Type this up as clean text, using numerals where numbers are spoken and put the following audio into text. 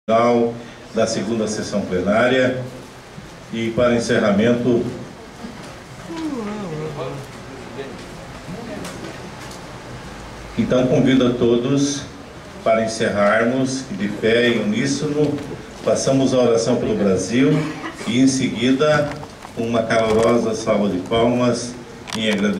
da segunda sessão plenária e para encerramento então convido a todos para encerrarmos de pé e uníssono, façamos a oração pelo Brasil e em seguida uma calorosa salva de palmas em agradecimento